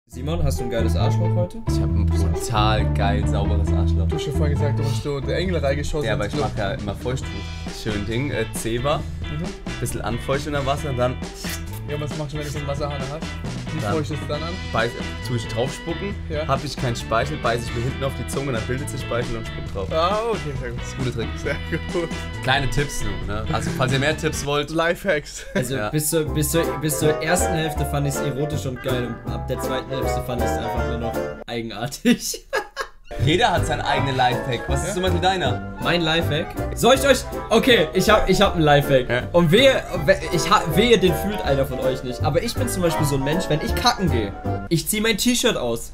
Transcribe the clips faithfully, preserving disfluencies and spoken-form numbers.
Simon, hast du ein geiles Arschloch heute? Ich habe ein brutal geil sauberes Arschloch. Du hast schon vorhin gesagt, du hast so der Engel reingeschossen. Ja, aber ich mache ja immer Feuchttuch. Schön Ding, äh, Zewa. Mhm. Bisschen anfeuchten unter Wasser und dann... Ja, was machst du, wenn du so einen Wasserhahn hast? Wie Dann feuchtest du dann an? Beiß, tue ich draufspucken, Ja. habe ich keinen Speichel, beiße ich mir hinten auf die Zunge, dann bildet sich Speichel und spuck drauf. Ah, okay, sehr gut. Das ist ein guter Trick. Sehr gut. Kleine Tipps nur, ne? Also, falls ihr mehr Tipps wollt. Lifehacks. Also Ja. bis, zur, bis, zur, bis zur ersten Hälfte fand ich es erotisch und geil und ab der zweiten Hälfte fand ich es einfach nur noch eigenartig. Jeder hat seinen eigenen Lifehack. Was ist zum Beispiel deiner? Mein Lifehack? Soll ich euch... Okay, ich hab, ich hab einen Lifehack. Ja. Und wehe, ich hab, wehe, den fühlt einer von euch nicht. Aber ich bin zum Beispiel so ein Mensch, wenn ich kacken gehe, ich zieh mein T-Shirt aus.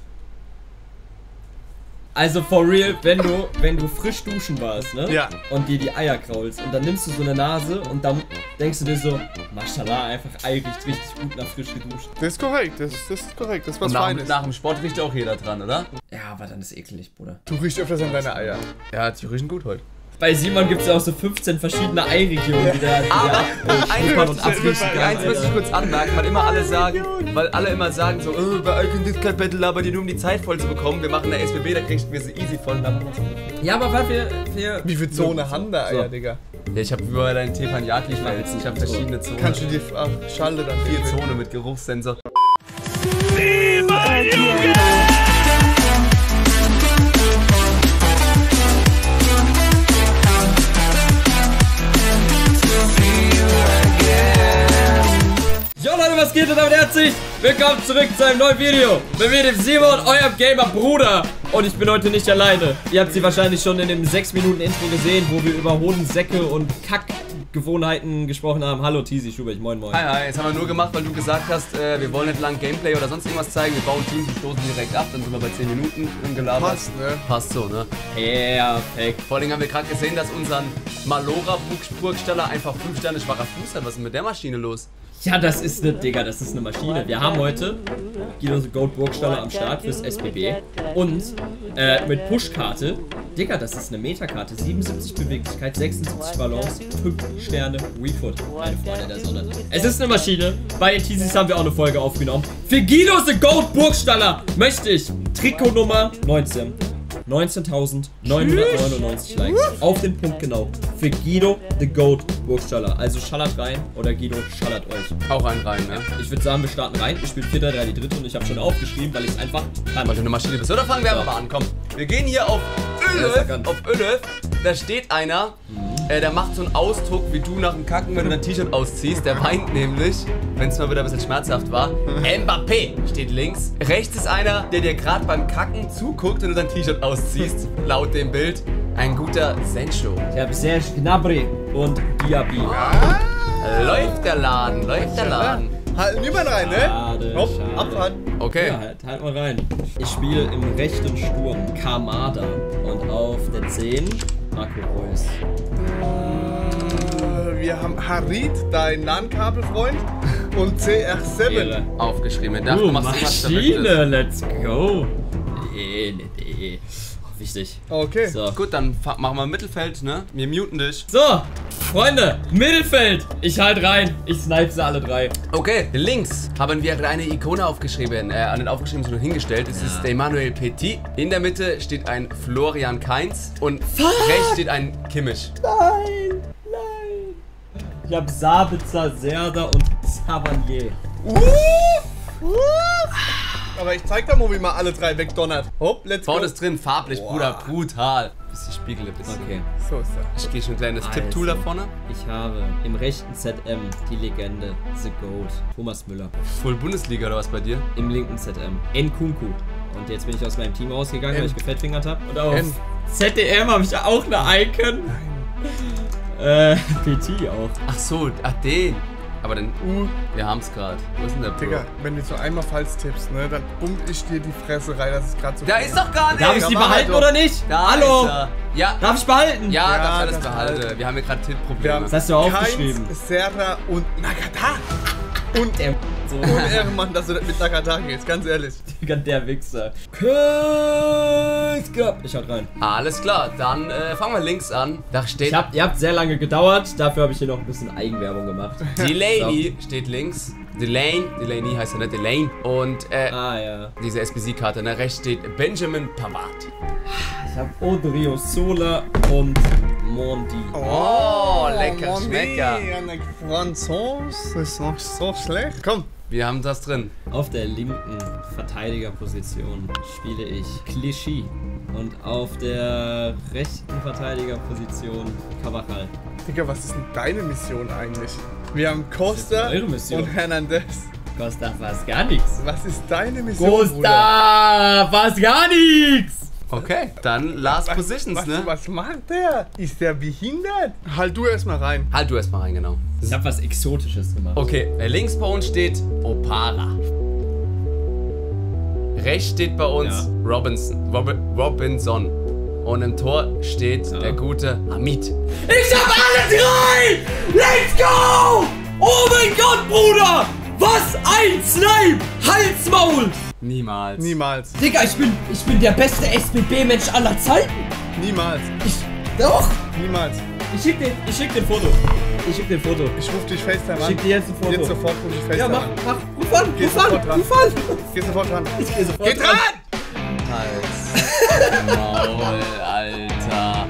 Also for real, wenn du, wenn du frisch duschen warst, ne? Ja. Und dir die Eier kraulst und dann nimmst du so eine Nase und dann denkst du dir so, Maschallah, einfach Ei riecht richtig gut nach frisch geduscht. Das ist korrekt, das, das ist korrekt, das ist was Und nach, Feines. nach dem Sport riecht auch jeder dran, oder? Ja, aber dann ist eklig, Bruder. Du riechst öfters an deine Eier. Ja, die riechen gut heute. Bei Simon gibt es ja auch so fünfzehn verschiedene Eiregionen, die der, die Aber der ein- schnuppern und abriechen kann, Eins möchte ich Alter. kurz anmerken, weil immer alle sagen, weil alle immer sagen so, oh, bei Alkohol Battle, aber die nur um die Zeit voll zu bekommen. Wir machen eine S B B, da kriegst wir sie easy voll. Ja, aber weil wir... wir Wie viel Zone haben da Eier, So. Digga? Ja, ich habe über deinen Teppanyaki-Fels. Ich habe verschiedene Zonen. Kannst du dir... Ach, Schande dann. vier Zonen mit Geruchssensor. Jo Leute, was geht und damit herzlich willkommen zurück zu einem neuen Video mit mir, dem Simon, eurem Gamer-Bruder. Und ich bin heute nicht alleine. Ihr habt sie wahrscheinlich schon in dem sechs Minuten Intro gesehen, wo wir über Hodensäcke und Kackgewohnheiten gesprochen haben. Hallo Tizi, Schubert, moin moin. Hi, hi, jetzt haben wir nur gemacht, weil du gesagt hast, äh, wir wollen nicht lang Gameplay oder sonst irgendwas zeigen. Wir bauen Teams und stoßen direkt ab, dann sind wir bei zehn Minuten im Gelaber. Passt, ne? Passt so, ne? Perfekt. Vor allem haben wir gerade gesehen, dass unser Malora Burgstaller einfach fünf Sterne schwacher Fuß hat. Was ist denn mit der Maschine los? Ja, das ist eine, Digga, das ist eine Maschine. Wir haben heute Guido the Goat Burgstaller am Start fürs S B B. Und äh, mit Pushkarte. Digga, das ist eine Metakarte. siebenundsiebzig Beweglichkeit, sechsundsiebzig Balance, fünf Sterne Refoot. Meine Freunde der Sonne. Es ist eine Maschine. Bei den Teasies haben wir auch eine Folge aufgenommen. Für Guido the Goat Burgstaller möchte ich Trikotnummer neunzehn. neunzehntausendneunhundertneunundneunzig Likes. Auf den Punkt genau. Für Guido the Goat Burgstaller. Also schallert rein oder Guido schallert euch. Auch einen rein, ne? Ich würde sagen, wir starten rein. Ich spiele vier drei drei die dritte und ich habe schon aufgeschrieben, weil ich es einfach kann. Weil du eine Maschine bist. Oder fangen wir Ja. einfach mal an, komm. Wir gehen hier auf Ja, sag an. Ölöf. Auf Ölöf. Da steht einer, äh, der macht so einen Ausdruck wie du nach dem Kacken, wenn du dein T-Shirt ausziehst. Der weint nämlich, wenn es mal wieder ein bisschen schmerzhaft war. Mbappé steht links. Rechts ist einer, der dir gerade beim Kacken zuguckt, wenn du dein T-Shirt ausziehst. Laut dem Bild. Ein guter Sencho. Ich habe Serge Gnabry und Diaby. Läuft der Laden, läuft der Laden. Halt niemand rein, ne? Schade, Hopp, schade. abfahren. Okay. Ja, halt, halt mal rein. Ich spiele im rechten Sturm Kamada und auf der zehn Marco Reus. Äh, Wir haben Harit, dein LAN-Kabelfreund. Und C R sieben. Ehre. Aufgeschrieben. Darf Uh, du machst was Maschine, let's go. Nee, nee, nee. Oh, wichtig. Okay. So. Gut, dann fa- machen wir im Mittelfeld, ne? Wir muten dich. So, Freunde, Mittelfeld. Ich halt rein. Ich snipe sie alle drei. Okay, links haben wir eine Ikone aufgeschrieben, äh, an den aufgeschrieben sondern hingestellt. Es ist der Emmanuel Petit. In der Mitte steht ein Florian Kainz und rechts steht ein Kimmich. Nein, nein. Ich hab Sabitzer, Serda und Savanier. Aber ich zeig da mal, wie man alle drei wegdonnert. Hopp, let's go. Vorne ist drin, farblich, Boah. Bruder, brutal. Bisschen Spiegel ein bisschen. Okay. So ist das. Ich gehe schon ein kleines Alter. Tipptool da vorne. Ich habe im rechten Z M die Legende The Goat, Thomas Müller. Full Bundesliga oder was bei dir? Im linken Z M Nkunku. Und jetzt bin ich aus meinem Team rausgegangen, M. weil ich gefettfingert habe. Und auf M. Z D M habe ich auch eine Icon. Äh, P T auch. Ach so, ach den. Aber dann, Uh, wir haben's gerade. Wo ist denn der Bro? Digga, wenn du so einmal falsch tippst, ne, dann bumm ich dir die Fresse rein. Das ist gerade so. Da ist doch gar nicht. Darf ich die mach halt behalten doch. oder nicht? Da Hallo? ist er. Ja, Darf ich behalten? ja, Ja, darfst alles das behalten. Wir haben hier gerade Wir Tippprobleme. haben Das hast du aufgeschrieben. Kainz, Serra und Nakata. Und Der so. Unehrenmann, dass du das mit Nakata gehst, ganz ehrlich. Der Wichser. Köstger. Ich halt rein. Alles klar, dann äh, fangen wir links an. Da steht Ich hab, ihr habt sehr lange gedauert, dafür habe ich hier noch ein bisschen Eigenwerbung gemacht. die Lady, steht links. Delane. Delaney heißt er nicht, Delane. Und äh, Ah, ja. diese S B C-Karte. Ne? Rechts steht Benjamin Pavard. Ich hab Odrio Sola und Mondi. Oh, lecker, Mann, Schmecker. Eine Franzose, das ist noch so schlecht. Komm. Wir haben das drin. Auf der linken Verteidigerposition spiele ich Clichy. Und auf der rechten Verteidigerposition Cavachal. Digga, was ist denn deine Mission eigentlich? Wir haben Costa eure Mission? und Hernandez. Costa fast gar nichts. Was ist deine Mission, Bruder? Costa fast gar nichts. Okay, dann Last Positions, Was, ne? was macht der? Ist der behindert? Halt du erstmal rein. Halt du erstmal rein, genau. Ich hab was Exotisches gemacht. Okay, links bei uns steht Opara. Rechts steht bei uns Ja. Robinson, Rob Robinson. Und im Tor steht Ja. der gute Hamid. Ich hab alle drei! Let's go! Oh mein Gott, Bruder! Was ein Snipe! Halsmaul! Niemals. Niemals. Digga, ich bin, ich bin der beste S B B-Mensch aller Zeiten! Niemals. Ich, doch! Niemals. Ich schick dir, ich schick dir ein Foto. Ich schick dir ein Foto. Ich ruf dich FaceTime an. Schick dir jetzt ein Foto. Jetzt sofort ruf ich FaceTime Ja, mach, an. mach, ruf an, Geh ruf an, sofort dran. ruf an! Geh sofort dran. Ich geh sofort Geh dran! Hals. Maul, Alter.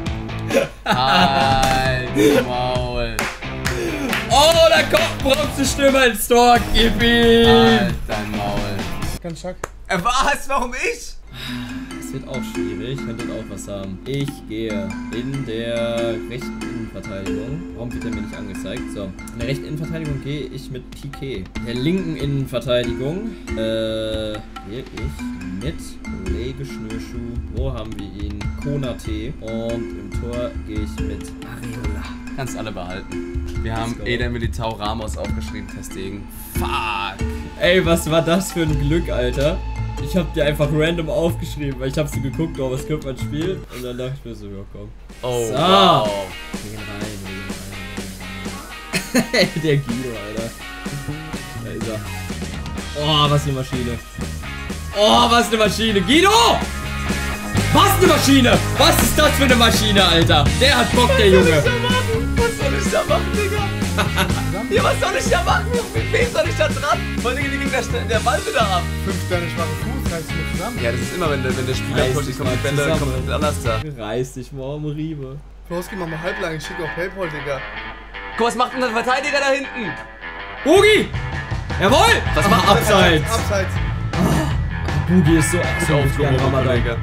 Hals, Maul. Oh, da kommt ein Bronzestürmer ins Tor, gib ihm! Halt dein Maul. Ganz stark. Äh, was? Warum ich? Das wird auch schwierig, könntet auch was haben. Ich gehe in der rechten Innenverteidigung. Warum wird der mir nicht angezeigt? So, in der rechten Innenverteidigung gehe ich mit Piqué. In der linken Innenverteidigung äh, gehe ich mit Kollege Schnürschuh. Wo haben wir ihn? Konate. Und im Tor gehe ich mit Areola. Kannst alle behalten. Wir haben go. Eder Militao Ramos aufgeschrieben, Testegen. Fuck. Ey, was war das für ein Glück, Alter? Ich hab dir einfach random aufgeschrieben, weil ich hab so geguckt, oh, was könnte man spielen? Und dann dachte ich mir so, ja komm. Oh, So. wow. Wir gehen rein, wir gehen rein. Der Guido, Alter. Da ist er. Oh, was eine Maschine. Oh, was eine Maschine. Guido! Was eine Maschine! Was ist das für eine Maschine, Alter? Der hat Bock, der Junge. Was soll ich da machen, Digga? Ja, was soll ich da machen? Mit wem soll ich da dran? Vor allem ging der, der Ball wieder ab. Fünf deine schwache Fuß, reißt du mit zusammen. Ja, das ist immer, wenn der, wenn der Spieler Reiß kommt, dich kommt die mal Bälle zusammen. komplett anders da. Reiß dich mal um Riebe. Los, geh mal mal halblang, ich schick auf Paypal, Digga. Guck, was macht denn der Verteidiger da hinten? Bugi! Jawohl! Was Ah, macht der Abseits! Abseits. Bugi ist so Ist ja absolut wie ein Ramadan. Kollege.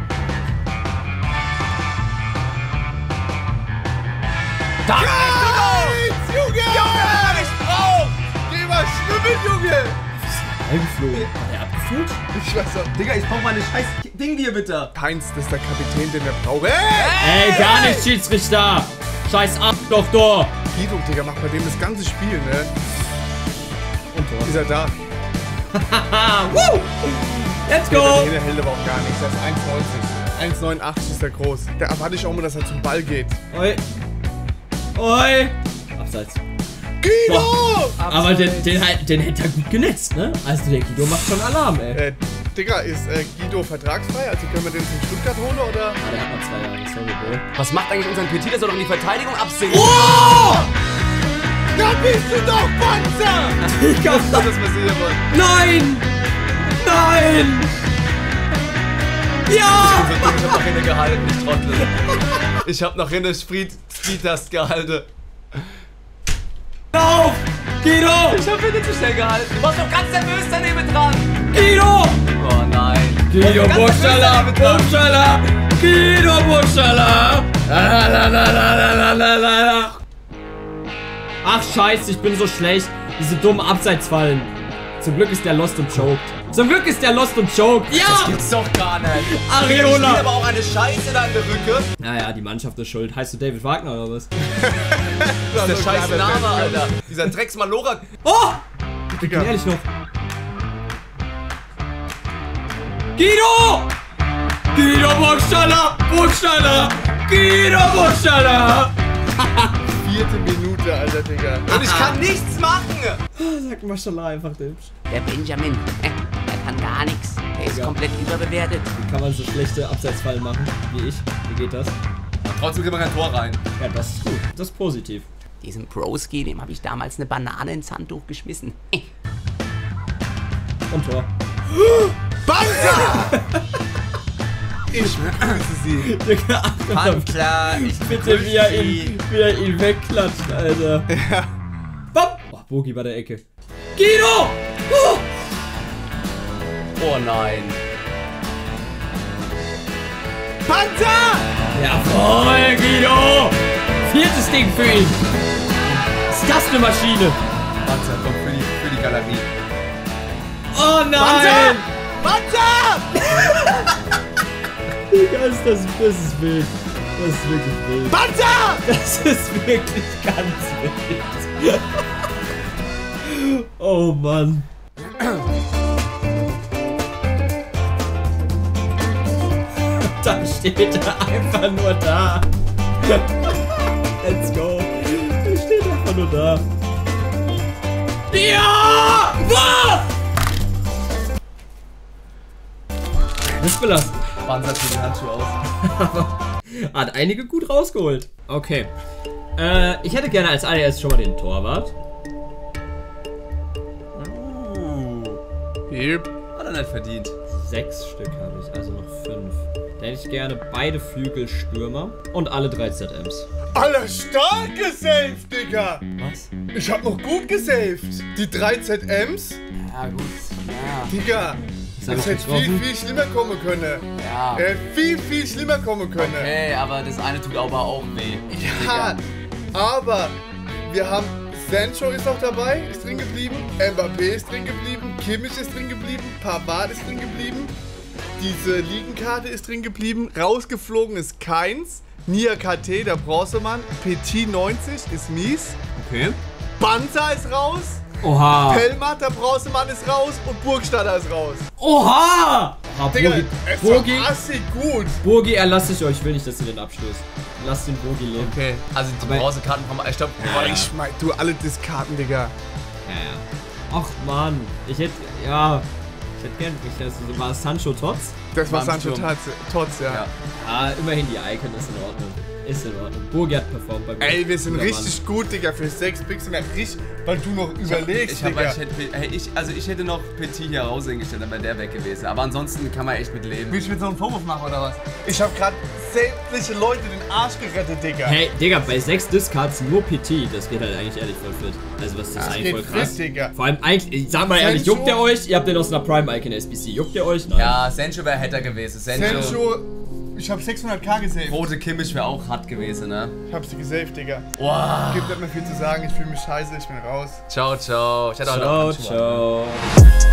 Da! Jetzt, Junge! Junge, ich brauch! Geh mal schwimmen, Junge! Eingeflogen. War der abgeflogen? Ich weiß auch. Digga, ich brauch meine scheiß Ding hier bitte. Heinz, das ist der Kapitän, den wir brauchen. Hey! Ey, gar nicht, Schiedsrichter! Scheiß ab, doch, doch! Guido, Digga, macht bei dem das ganze Spiel, ne? Und Tor. Ist er da? Haha, woo! Let's Der go! Jeder hält aber auch gar nichts. Er ist eins neunzig. eins neunundachtzig ist der groß. Da erwarte ich auch mal, dass er zum Ball geht. Oi. Oi. Abseits. Guido! Aber den, den, halt- den hätte er gut genetzt, ne? Also der Guido macht schon Alarm, ey. Äh, Digga, ist äh, Guido vertragsfrei? Also können wir den zum Stuttgart holen, oder? Ah, der hat noch zwei Jahre, sorry, Bro. Was macht eigentlich unseren Petit? Der soll doch in die Verteidigung absinken. Oh! Da bist du doch, Panzer! Digga! Das ist, was wir hier wollen. Nein! Nein! Ja! Ich hab noch hinne gehalten, ich Trottel. Ich hab noch hinne Speed-Test gehalten. Lauf! Guido! Ich hab hinne zu schnell gehalten. Du warst doch ganz nervös daneben dran. Guido! Oh nein. Guido Ganz Burschala! nervös daneben dran. Burschala! Guido Burschala! La, la, la, la, la, la, la, la. Ach scheiße, ich bin so schlecht. Diese dummen Abseitsfallen. Zum Glück ist der lost und choked. Zum Glück ist der lost und choked. Das Ja! gibt's doch gar nicht. Areola. Ich spiel aber auch eine Scheiße da in der Rücke. Naja, die Mannschaft ist schuld. Heißt du David Wagner oder was? Das ist der scheiß Name, Alter. Dieser Drecksmalora. Oh! Digga, Ehrlich noch. Guido! Guido Burschala! Burschala! Guido Burschala! vierte Minute, Alter, Digga. Und ich kann nichts machen. Sag Maschallah einfach hübsch. Der Benjamin, äh, der kann gar nichts. Der ist Ja. komplett überbewertet. Wie kann man so schlechte Abseitsfallen machen wie ich? Wie geht das? Trotzdem kriegt man kein Tor rein. Ja, das ist gut. Das ist positiv. Diesem Broski, dem habe ich damals eine Banane ins Handtuch geschmissen. Und Tor. Banzer! Ich grüße sie. Digga, achte mal, Pantler, ich bitte, wie er ihn, wie er ihn wegklatscht, Alter. Ja. Bam! Oh, Bogi bei der Ecke. Guido! Oh! Oh nein. Panzer! Jawohl, Guido! Viertes Ding für ihn. Ist das eine Maschine? Panzer kommt für die, für die Galerie. Oh nein! Panzer! Panzer! Digga, ist das, das ist wild. Das ist wirklich wild. Panzer! Das ist wirklich ganz wild. Oh Mann. Da steht er einfach nur da. Let's go. Er steht einfach nur da. Ja! Wow! Ist belastend. Panzer zieht die Handschuhe aus. Hat einige gut rausgeholt. Okay. Äh, ich hätte gerne als allererstes schon mal den Torwart. Yep. Hat er nicht verdient. Sechs Stück habe ich, also noch fünf. Da hätte ich gerne beide Flügelstürmer und alle drei Z Ms. Alter, stark gesaved, Digga! Was? Ich hab noch gut gesaved. Die drei Z Ms? Ja, gut. Ja. Digga, Sag das ich hätte viel, getroffen? viel schlimmer kommen können. Ja. Äh, viel, viel schlimmer kommen können. Okay, aber das eine tut aber auch weh. Ja, aber wir haben Sancho ist noch dabei, ist drin geblieben, Mbappé ist drin geblieben, Kimmich ist drin geblieben, Pavard ist drin geblieben, diese Ligenkarte ist drin geblieben, rausgeflogen ist keins, Nia K T, der Bronzemann, Petit neunzig ist mies, Okay. Banza ist raus, Oha. Pelmat, der Bronzemann ist raus und Burgstaller ist raus. Oha! Ah, Digga, Burgi, es Burgi, war assig gut. Burgi, erlass ich euch. Ich will nicht, dass ihr den abstößt. Lasst den Burgi leben. Okay, also die Aber- Bronzekarten vom... Ich glaub, Boah, ich mein, du alle Diskarten, Digga. Ja, ja. Ach, Mann. Ich hätte, ja... Ich hätte gern... Ich, das war Sancho Tots. Das war War im Sancho Sturm. Tots, Tots, ja. Ja. Ah, immerhin die Icon ist in Ordnung. Ist in Ordnung. Burgi hat performt bei mir. Ey, wir sind Guter richtig gut, Digga, für sechs Picks und richtig, weil du noch überlegst, Ich, hab, Digga. ich, hätte, hey, ich, also ich hätte noch Petit hier rausgestellt, dann wäre der weg gewesen. Aber ansonsten kann man echt mit leben. Willst du mir so einen Vorwurf machen oder was? Ich hab grad sämtliche Leute den Arsch gerettet, Digga. Hey, Digga, bei sechs Discards nur P T, das geht halt eigentlich ehrlich voll fit. Also was ist das Das eigentlich voll geht krass? fit, Digga. Vor allem eigentlich, ich sag mal ehrlich, Sancho- juckt ihr euch? Ihr habt den aus einer Prime Icon S B C. Juckt ihr euch? Nein. Ja, Sancho wäre Hatter gewesen. Sancho, Sancho, ich hab sechshunderttausend gesaved. Rote Kimmich wäre auch hart gewesen, ne? Ich hab sie gesaved, Digga. Wow. Gibt nicht mehr viel zu sagen, ich fühle mich scheiße, ich bin raus. Ciao, ciao. Ich hatte heute auch Ciao, Handschuhe an. ciao.